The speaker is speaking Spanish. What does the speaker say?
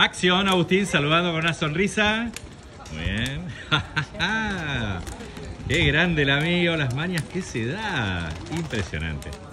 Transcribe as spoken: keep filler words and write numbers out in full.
Acción, Agustín, saludando con una sonrisa. Muy bien. Qué grande el amigo, las mañas que se da. Impresionante.